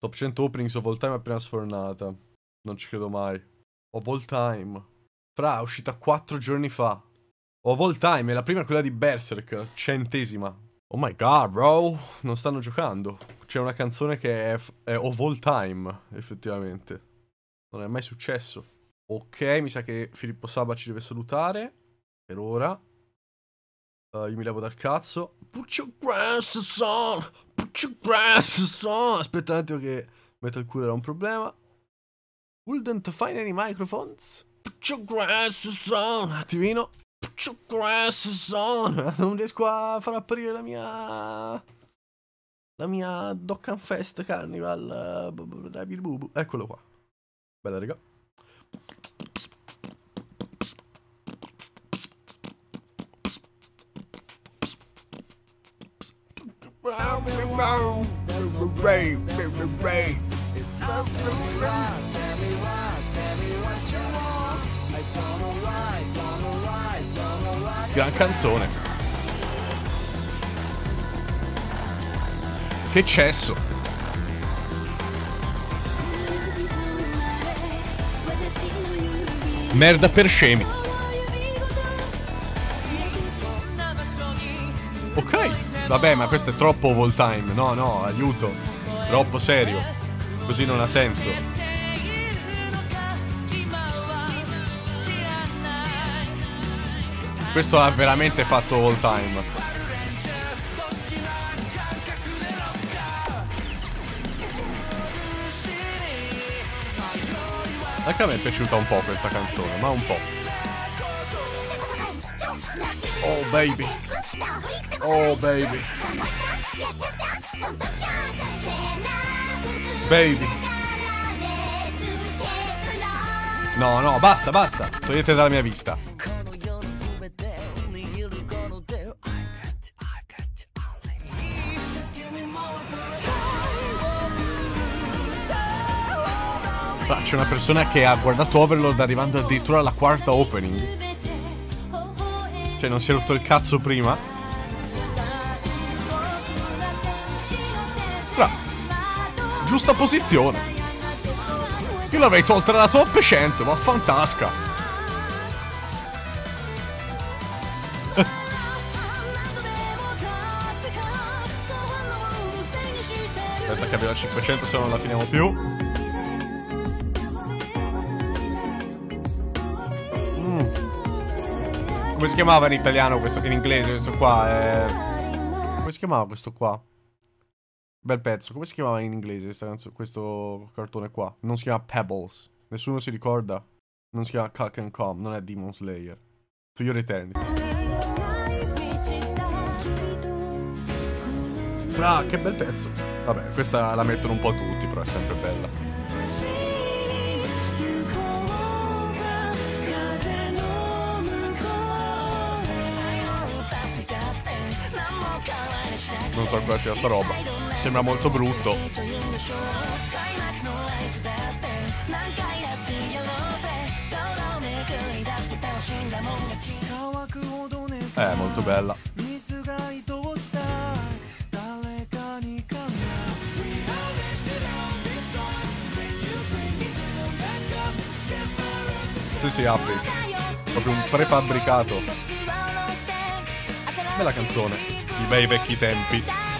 Top 100 openings of all time appena sfornata. Non ci credo mai. Of all time. Fra, è uscita 4 giorni fa. Of all time, è la prima quella di Berserk. 100ª. Oh my god, bro. Non stanno giocando. C'è una canzone che è of all time, effettivamente. Non è mai successo. Ok, mi sa che Filippo Saba ci deve salutare. Per ora. Io mi levo dal cazzo. Put your glasses on. Put your glasses on. Aspetta un attimo che Metal Cooler ha un problema. Wouldn't find any microphones. Put your glasses on. Un attimino. Put your glasses on. Non riesco a far apparire la mia Dokkan Fest Carnival. Eccolo qua. Bella raga. Gran canzone. Che cesso. Merda per scemi. Ok, vabbè, ma questo è troppo all time. No, no, aiuto. Troppo serio. Così non ha senso. Questo ha veramente fatto all time. Anche a me è piaciuta un po' questa canzone, ma un po'. Oh baby. Oh baby. Baby. No, no, basta, basta. Togliete dalla mia vista. C'è una persona che ha guardato Overlord arrivando addirittura alla 4ª opening. Cioè non si è rotto il cazzo prima. Giusta posizione. Io l'avrei tolta dalla top 100, ma fantasca. Aspetta che abbiamo 500 se non la finiamo più. Come si chiamava in italiano questo, in inglese questo qua? Come si chiamava questo qua? Bel pezzo. Come si chiamava in inglese questo cartone qua? Non si chiama Pebbles. Nessuno si ricorda? Non si chiama Cuck and Come. Non è Demon Slayer. To Your Eternity. Fra, che bel pezzo. Vabbè, questa la mettono un po' tutti, però è sempre bella. Non so cosa sia sta roba. Sembra molto brutto. Molto bella. Sì, apri. Proprio un prefabbricato. Bella canzone. I bei vecchi tempi.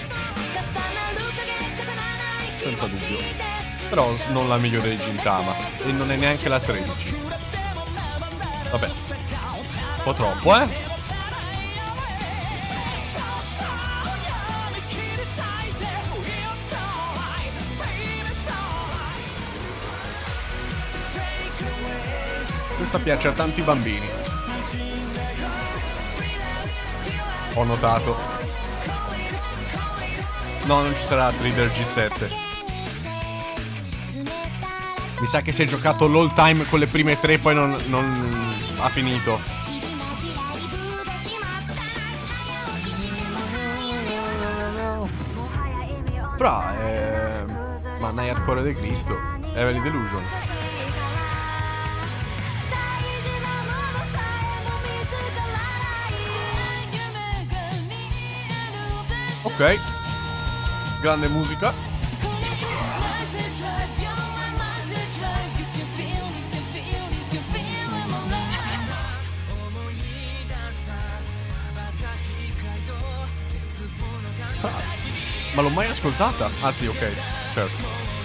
Senza dubbio. Però non la migliore di Gintama. E non è neanche la 13. Vabbè. Un po' troppo, eh? Questa piace a tanti bambini. Ho notato. No, non ci sarà Trader G7. Mi sa che si è giocato l'all time con le prime 3, poi non ha finito. Fra, ma Nai Hardcore di Cristo. Heavenly Delusion. Ok. Grande musica. Ma l'ho mai ascoltata? Ah sì, ok, certo.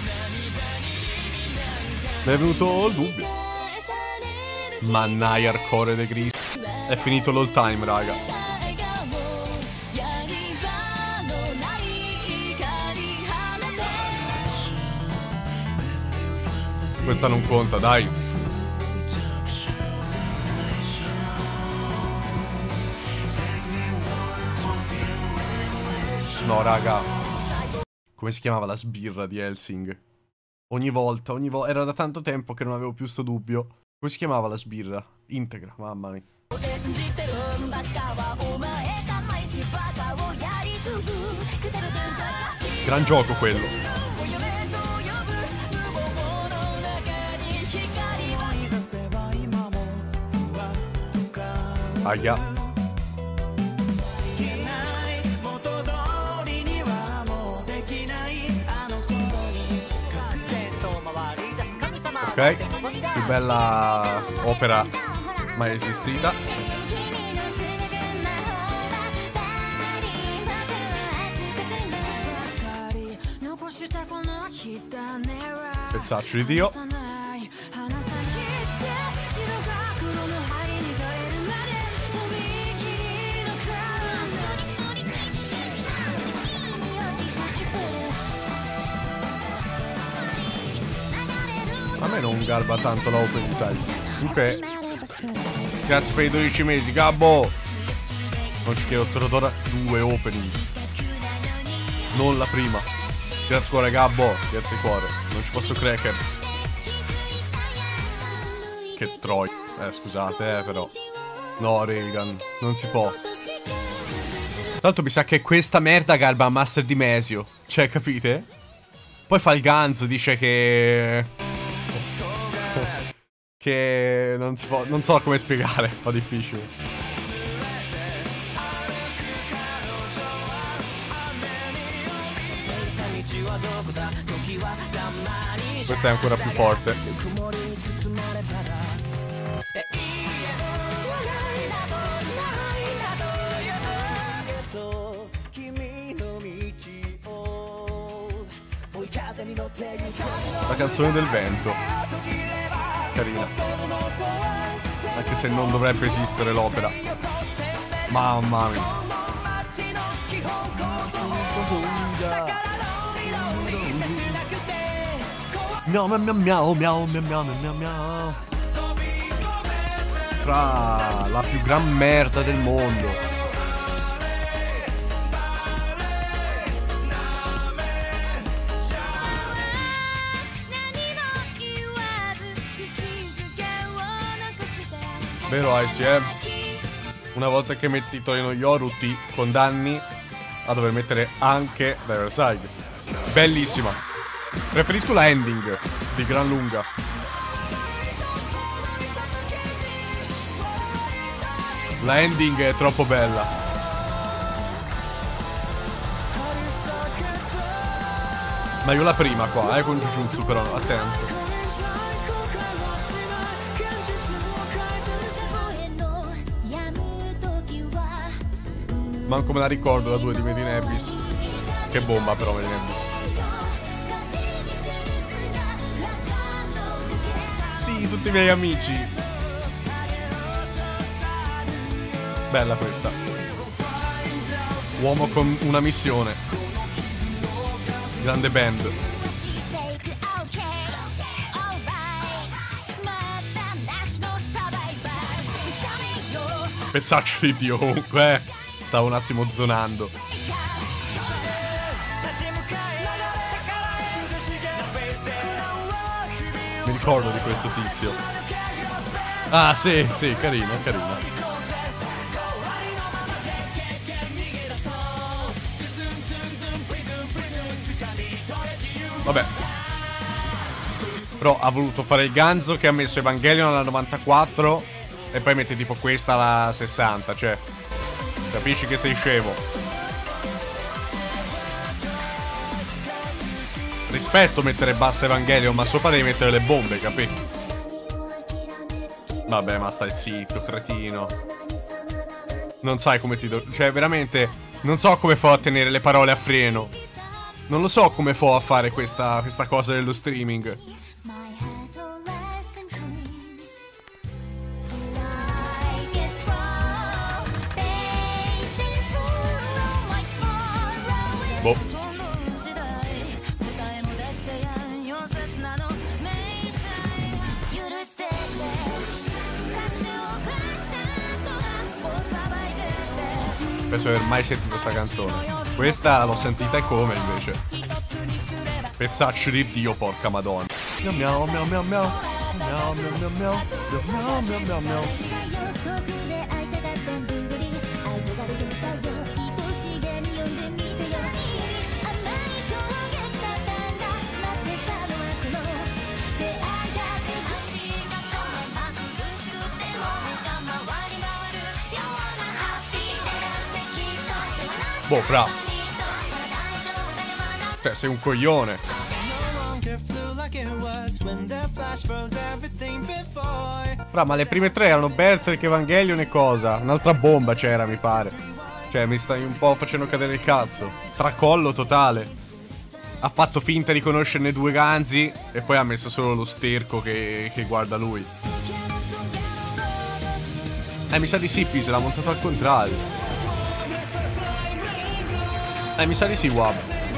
Mi è venuto il dubbio. Mannaia hardcore de Cristo. È finito l'all time, raga. Questa non conta, dai. No, raga. Come si chiamava la sbirra di Helsing? Ogni volta, era da tanto tempo che non avevo più sto dubbio. Come si chiamava la sbirra? Integra, mamma mia. Gran gioco quello. Aia. Ok, più bella opera mai esistita. Pezzaccio di Dio. A me non garba tanto la opening, sai. Ok. Grazie per i 12 mesi, Gabbo. Non ci chiedo Torodora 2 opening. Non la prima. Grazie cuore, Gabbo. Grazie cuore. Non ci posso crackers. Che troia. Scusate, però. No, Regan. Non si può. Tanto mi sa che questa merda garba a Master di Mesio. Cioè, capite? Poi fa il ganzo, dice che non si può, non so come spiegare, fa difficile. Questa è ancora più forte. La canzone del vento. Carina. Anche se non dovrebbe esistere l'opera. Mamma mia. Miau miau miau miau miau miau miau miau. Tra la più gran merda del mondo. Vero Icy, una volta che metti Torino Yoru ti condanni a dover mettere anche Riverside. Bellissima. Preferisco la ending di gran lunga. La ending è troppo bella. Meglio la prima qua, con Jujutsu però, attento. Manco me la ricordo la 2 di Made in Abyss. Che bomba però Made in Abyss. Sì, tutti i miei amici. Bella questa. Uomo con una missione. Grande band. Pezzaccio di Dio comunque. Stavo un attimo zonando. Mi ricordo di questo tizio. Ah sì, sì, carino, carino. Vabbè. Però ha voluto fare il ganzo che ha messo Evangelion alla 94 e poi mette tipo questa alla 60, cioè capisci che sei scemo. Rispetto mettere bassa Evangelion, ma sopra devi mettere le bombe, capì? Vabbè, ma stai zitto, cretino. Non sai come ti cioè, veramente non so come fa a tenere le parole a freno. Non lo so come fo a fare questa cosa dello streaming. Boh. Penso di aver mai sentito questa canzone. Questa l'ho sentita e come invece. Pezzaccio di Dio, porca madonna. Miau miau miau miau miau. Miau miau miau miau. Miau miau miau miau. Boh, fra. Cioè, sei un coglione. Fra, ma le prime tre erano Berserk, Evangelion e cosa? Un'altra bomba c'era, mi pare. Cioè, mi stai un po' facendo cadere il cazzo. Tracollo totale. Ha fatto finta di conoscerne due ganzi e poi ha messo solo lo sterco che guarda lui. Mi sa di sì, se l'ha montato al contrario. Mi sa di sì, Wab.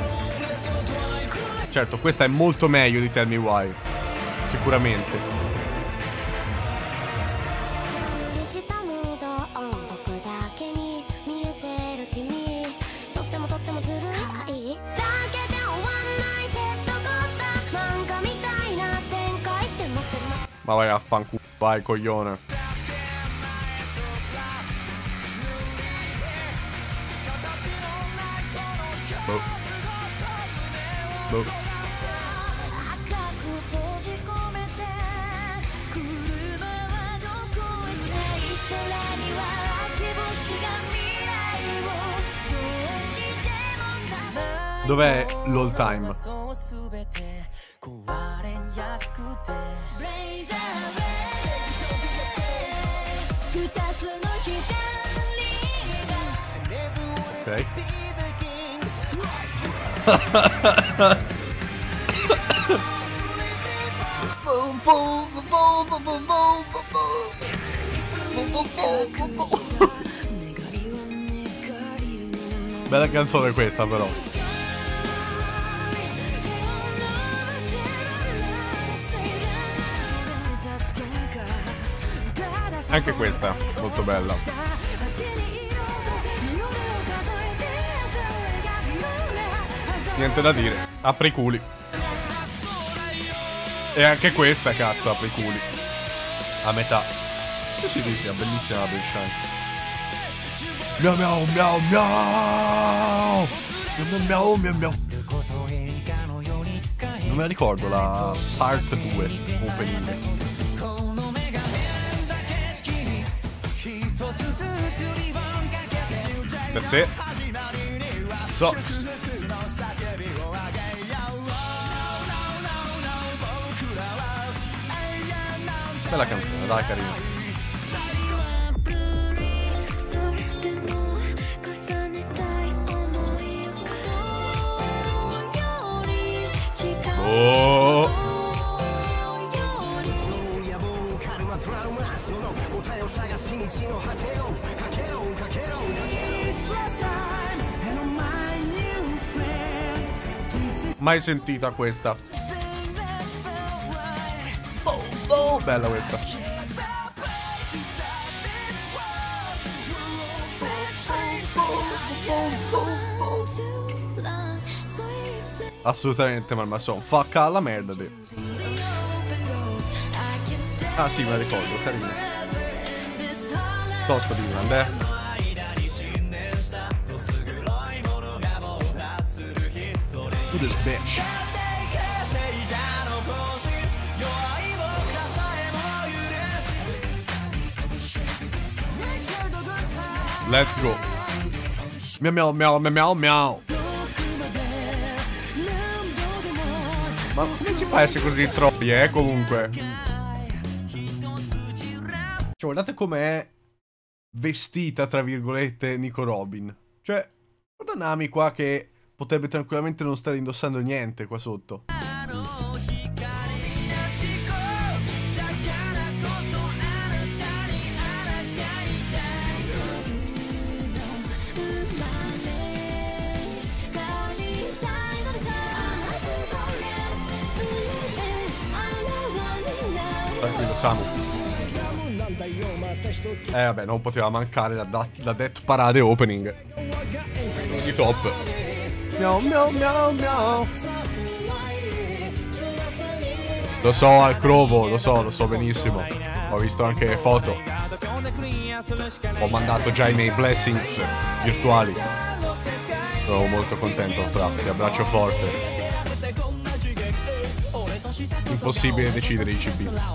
Certo, questa è molto meglio di Tell Me Why. Sicuramente. Ma vai a fanculo, vai coglione. Boh. Boh. Dov'è l'all time? Ok. Bella canzone questa però. Anche questa molto bella. Niente da dire, apri i culi. E anche questa, cazzo, apri i culi. A metà. Sì, sì, sì, è bellissima la Bellshine. Miau miau miau miau. Miau miau miau miau. Non me la ricordo la part 2 opening. That's it. Sucks. Bella canzone, dai, carina. Oh. Mai sentita questa. Oh, bella questa. Assolutamente Malmason. Fa la merda te. Ah sì, me la ricordo, carina. Tosto di grande. To this bitch. Let's go. Miau miau miau miau miau. Ma come si fa a essere così troppi, comunque? Cioè, guardate com'è vestita, tra virgolette, Nico Robin. Cioè, guarda Nami qua che Potrebbe tranquillamente non stare indossando niente qua sotto. Tranquillo, Samu. Vabbè, non poteva mancare la Death Parade opening. Di top. Miau miau miau miau. Lo so, al Crovo, lo so benissimo. Ho visto anche foto. Ho mandato già i miei blessings virtuali. Sono molto contento, fra. Ti abbraccio forte. Impossibile decidere i Cibizzi.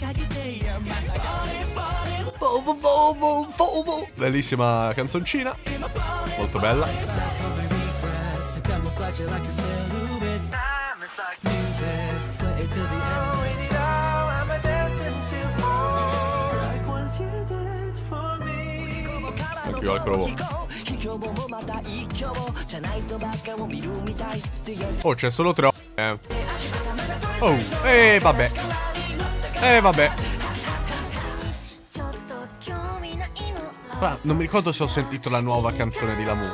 Bellissima canzoncina. Molto bella. Anch'io al Crovo. Oh, c'è solo 3 Oh, vabbè. Vabbè. Non mi ricordo se ho sentito la nuova canzone di Lamu.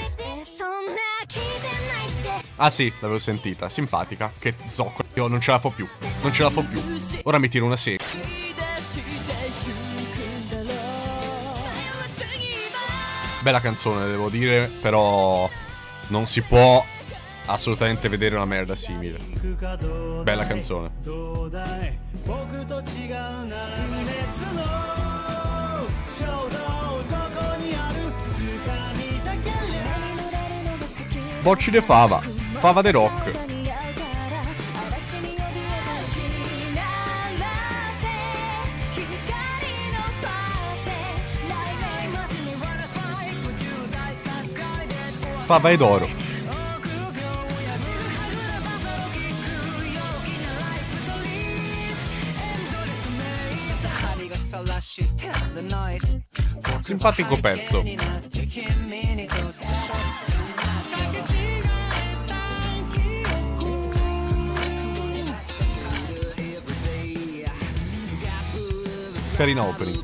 Ah sì, l'avevo sentita, simpatica. Che zocco, io non ce la fo più. Non ce la fo più. Ora mi tiro una serie. Bella canzone, devo dire, però non si può assolutamente vedere una merda simile. Bella canzone. Bocci de fava. Fava de rock. Fava ed oro. Simpatico pezzo. Carina opening.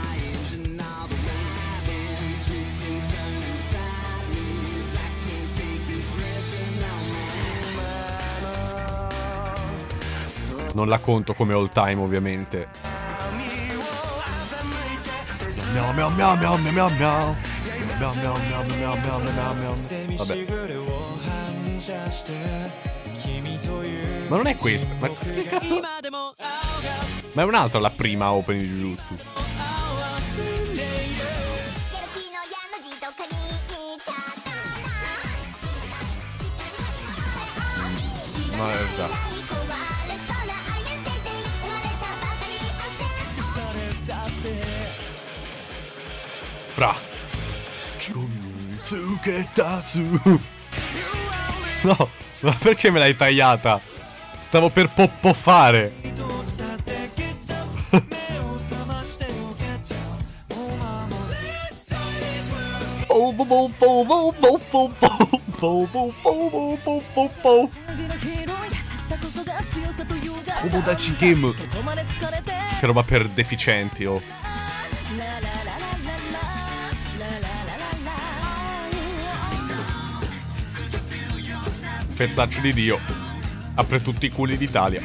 Non la conto come all time, ovviamente. Miau miau miau miau miau miau miau. Miau miau miau miau miau miau miau. Vabbè. Ma non è questa. Ma che cazzo? Ma è un'altra la prima opening di Jujutsu. Merda. Fra. No, ma perché me l'hai tagliata? Stavo per poppofare. Komodachi Game. Che roba per deficienti, oh. Pezzaccio di Dio. Apre tutti i culi d'Italia.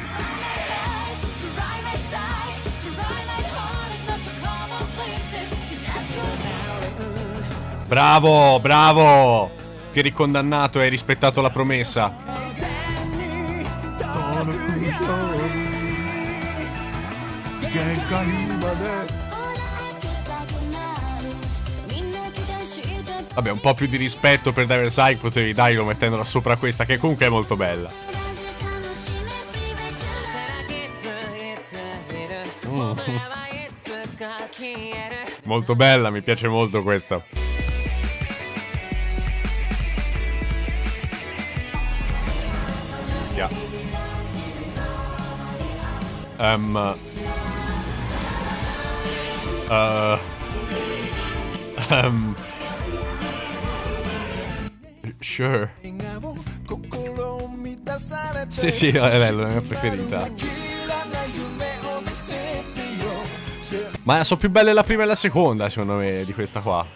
Bravo, bravo. Ti eri condannato e hai rispettato la promessa. Vabbè, un po' più di rispetto per Diver Psych potevi darlo mettendola sopra questa, che comunque è molto bella. Molto bella, mi piace molto questa. Yeah. Sure. Sì, sì, è bello, è la mia preferita. Ma sono più belle la prima e la seconda, secondo me, di questa qua.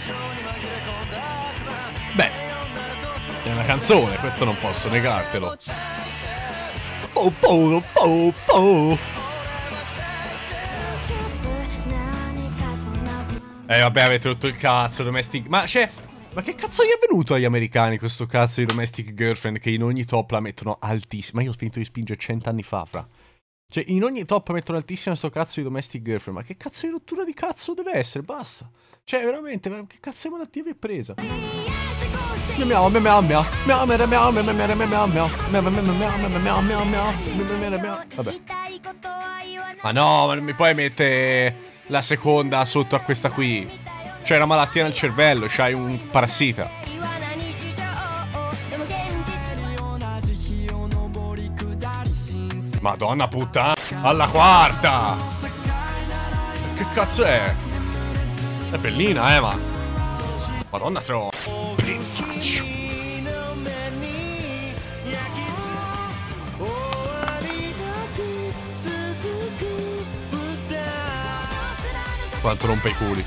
Beh, è una canzone, questo non posso negartelo. Oh, oh, oh, oh. Vabbè, avete rotto il cazzo, Domestic... Ma c'è... Ma che cazzo gli è venuto agli americani questo cazzo di Domestic Girlfriend che in ogni top la mettono altissima? Ma io ho finito di spingere 100 anni fa, fra. Cioè, in ogni top mettono altissima sto cazzo di Domestic Girlfriend. Ma che cazzo di rottura di cazzo deve essere? Basta. Cioè, veramente, ma che cazzo di malattia vi è presa? Vabbè. Ma no, ma non mi puoi mettere la seconda sotto a questa qui. C'è una malattia nel cervello, c'hai un parassita. Madonna puttana, alla quarta! Che cazzo è? È bellina, ma... Madonna tro... Pizzaccio. Quanto rompe i culi.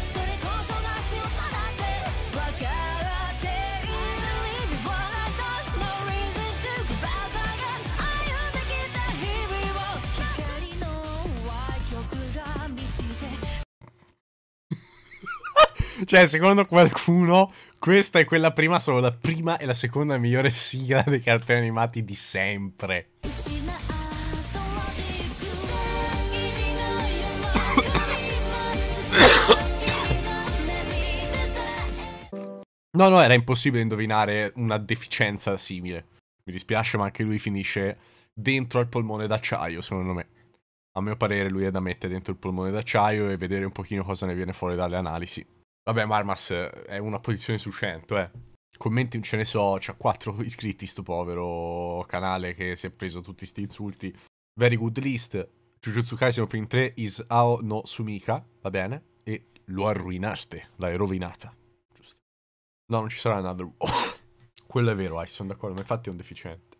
Cioè, secondo qualcuno, questa e quella prima sono la prima e la seconda migliore sigla dei cartoni animati di sempre. No, era impossibile indovinare una deficienza simile. Mi dispiace, ma anche lui finisce dentro al polmone d'acciaio, secondo me. A mio parere lui è da mettere dentro il polmone d'acciaio e vedere un pochino cosa ne viene fuori dalle analisi. Vabbè, Marmas è una posizione su 100, eh. Commenti non ce ne so, c'ha 4 iscritti sto povero canale che si è preso tutti sti insulti. Very good list. Jujutsu Kaisen Opening 3 is Ao no Sumika, va bene? E lo arruinaste, l'hai rovinata. Giusto. No, non ci sarà another... Quello è vero, sono d'accordo, ma infatti è un deficiente.